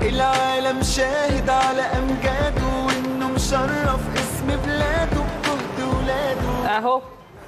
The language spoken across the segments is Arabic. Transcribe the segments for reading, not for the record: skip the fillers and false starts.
العالم شاهد على أمجاده وإنه مشرف اسم بلاده بجهد ولاده. أهو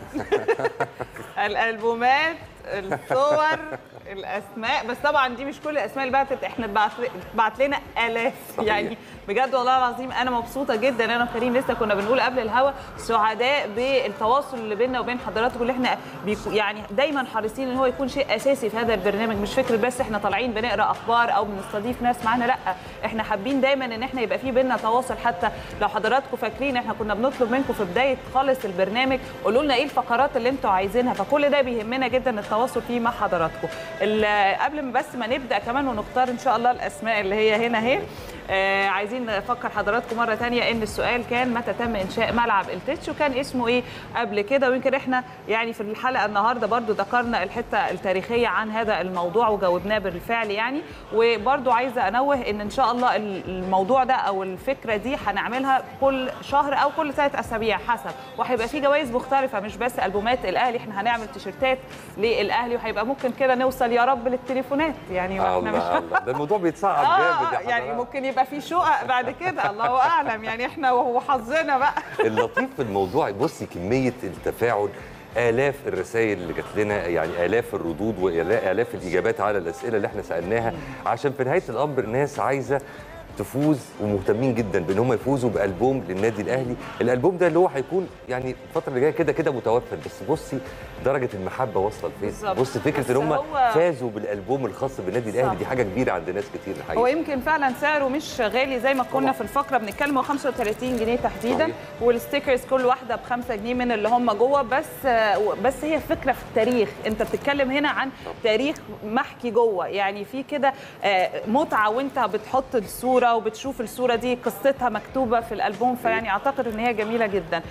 الألبومات، الصور، الاسماء، بس طبعا دي مش كل الاسماء اللي بعتت، احنا بعت لنا الاف يعني بجد والله العظيم. انا مبسوطه جدا انا وكريم لسه كنا بنقول قبل الهوا سعداء بالتواصل اللي بيننا وبين حضراتكم، اللي احنا يعني دايما حريصين ان هو يكون شيء اساسي في هذا البرنامج، مش فكره بس احنا طالعين بنقرا اخبار او بنستضيف ناس معانا، لا احنا حابين دايما ان احنا يبقى في بيننا تواصل. حتى لو حضراتكم فاكرين احنا كنا بنطلب منكم في بدايه خالص البرنامج قولوا لنا ايه الفقرات اللي انتوا عايزينها، فكل ده بيهمنا جدا التواصل فيه مع حضراتكم. قبل ما بس ما نبدا كمان ونختار ان شاء الله الاسماء اللي هي هنا اهي، عايزين نفكر حضراتكم مره ثانيه ان السؤال كان متى تم انشاء ملعب التتش وكان اسمه ايه قبل كده، ويمكن احنا يعني في الحلقه النهارده برضو ذكرنا الحته التاريخيه عن هذا الموضوع وجاوبناه بالفعل يعني. وبرضو عايزه انوه ان شاء الله الموضوع ده او الفكره دي هنعملها كل شهر او كل 3 اسابيع حسب، وهيبقى في جوائز مختلفه مش بس البومات الاهلي، احنا هنعمل تيشيرتات للاهلي وهيبقى ممكن كده نوصل يا رب للتليفونات يعني. واحنا مش ده الموضوع بيتصعب جامد يعني ممكن يبقى في شقق بعد كده الله اعلم يعني، احنا وحظنا بقى. اللطيف في الموضوع بصي كميه التفاعل، آلاف الرسائل اللي جات لنا، يعني آلاف الردود وآلاف الإجابات على الأسئلة اللي احنا سألناها، عشان في نهاية الأمر الناس عايزة تفوز ومهتمين جدا بان هم يفوزوا بالبوم للنادي الاهلي. الالبوم ده اللي هو هيكون يعني الفتره اللي جايه كده كده متوفر، بس بصي درجه المحبه واصله لفين. بصي فكره ان هم فازوا بالالبوم الخاص بالنادي الاهلي دي حاجه كبيره عند ناس كتير الحقيقه. هو يمكن فعلا سعره مش غالي زي ما كنا في الفقره بنتكلم، هو 35 جنيه تحديدا صحيح. والستيكرز كل واحده ب 5 جنيه من اللي هم جوه، بس هي فكره في التاريخ، انت بتتكلم هنا عن تاريخ محكي جوه، يعني في كده متعه وانت بتحط الصوره وبتشوف الصوره دي قصتها مكتوبه في الالبوم، فيعني اعتقد ان هي جميله جدا.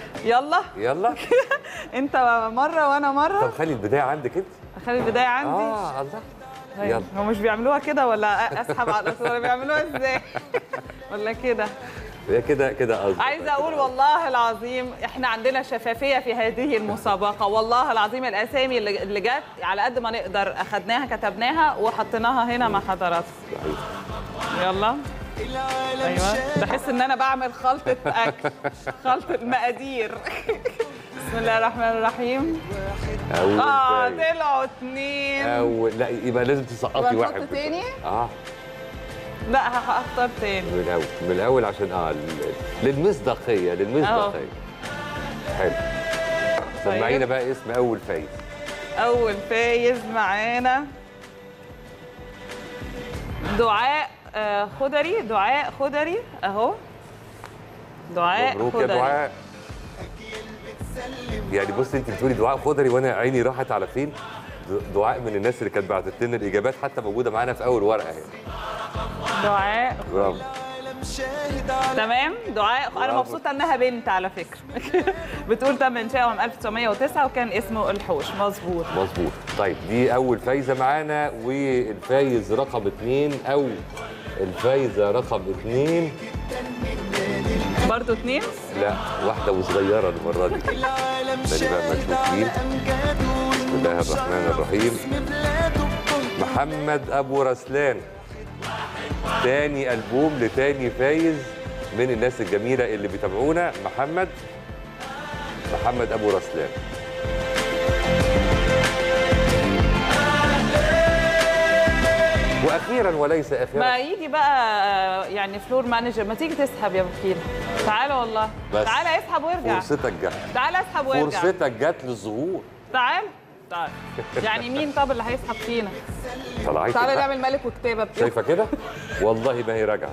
يلا انت مره وانا مره. طب خلي البدايه عندك انت. خلي البدايه عندي. الله يلا. هو مش بيعملوها كده ولا اسحب على الصوره، ولا بيعملوها ازاي ولا كده؟ هي كده قصدي. عايزه اقول والله العظيم احنا عندنا شفافيه في هذه المسابقه، والله العظيم الاسامي اللي جت على قد ما نقدر اخذناها كتبناها وحطيناها هنا مع حضراتكم. يلا ايوه، بحس ان انا بعمل خلطه اكل، خلطه المقادير. بسم الله الرحمن الرحيم. طلعوا 2. لا يبقى لازم تسقطي واحد. نحط تاني؟ لا هختار تاني من الاول عشان للمصداقيه حلو. سمعينا بقى اسم اول فايز. اول فايز معانا دعاء خضري اهو. دعاء مبروك يا دعاء. يعني بصي انت بتقولي دعاء خضري وانا عيني راحت على فين. دعاء من الناس اللي كانت بعتت لنا الاجابات، حتى موجوده معانا في اول ورقه اهي. دعاء برافو. تمام. دعاء انا مبسوطه انها بنت على فكره. بتقول تم انشاؤه من 1909 وكان اسمه الحوش. مظبوط. طيب دي اول فايزه معانا، والفايز رقم 2 او الفايزه رقم 2 برضه 2؟ لا واحده وصغيره المره دي. تاني بقى مكتوبين. بسم الله الرحمن الرحيم. محمد ابو رسلان، تاني ألبوم لتاني فايز من الناس الجميلة اللي بيتابعونا. محمد أبو رسلان. وأخيرا وليس أخيرا، ما يجي بقى يعني فلور مانجر، ما تيجي تسحب يا وكيل. تعالى والله، تعالى اسحب وارجع. فرصتك جت. تعالى اسحب وارجع. فرصتك جت للظهور. تعال يعني مين طب اللي هيسحب فينا؟ تعالى نعمل ملك وكتابه. شايفه كده؟ والله ما هي راجعه،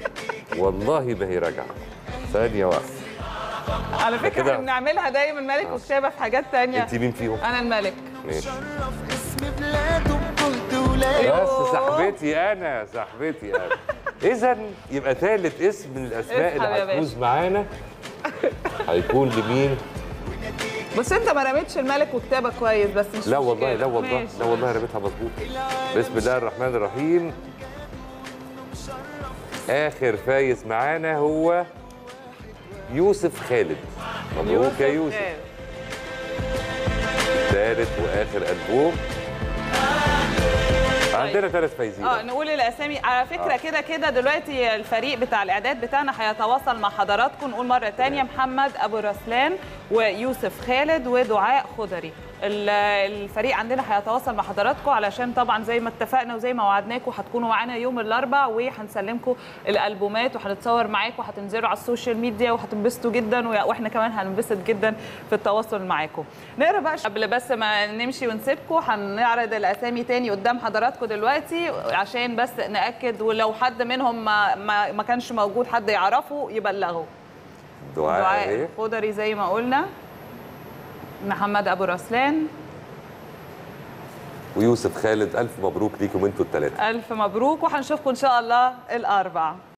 ثانيه واحده. على فكره احنا بنعملها دايما ملك وكتابه في حاجات ثانيه. انت مين فيهم؟ انا الملك. ماشي. بس صاحبتي انا. اذا يبقى ثالث اسم من الاسماء اللي هتفوز معانا هيكون لمين؟ بس انت ما رميتش الملك وكتابه كويس، بس مش لا والله رميتها مظبوط. بسم الله الرحمن الرحيم. اخر فايز معانا هو يوسف خالد. مبروك يا يوسف. ثالث واخر ألبوم. عندنا 3 فايزين. نقول الاسامي على فكره. كده كده دلوقتي الفريق بتاع الاعداد بتاعنا هيتواصل مع حضراتكم. نقول مره ثانيه: محمد ابو رسلان ويوسف خالد ودعاء خضري. الفريق عندنا هيتواصل مع حضراتكم علشان طبعا زي ما اتفقنا وزي ما وعدناكم هتكونوا معانا يوم الاربعاء، وهنسلمكم الالبومات وهنتصور معاكم وهتنزلوا على السوشيال ميديا وهتنبسطوا جدا، واحنا كمان هننبسط جدا في التواصل معاكم. نقرا بقى قبل بس ما نمشي ونسيبكم، هنعرض الاسامي تاني قدام حضراتكم دلوقتي عشان بس ناكد، ولو حد منهم ما كانش موجود حد يعرفه يبلغه. دعاء خضري زي ما قلنا، محمد ابو رسلان، ويوسف خالد. الف مبروك ليكم انتوا الثلاثه. الف مبروك، وهنشوفكم ان شاء الله الاربعاء.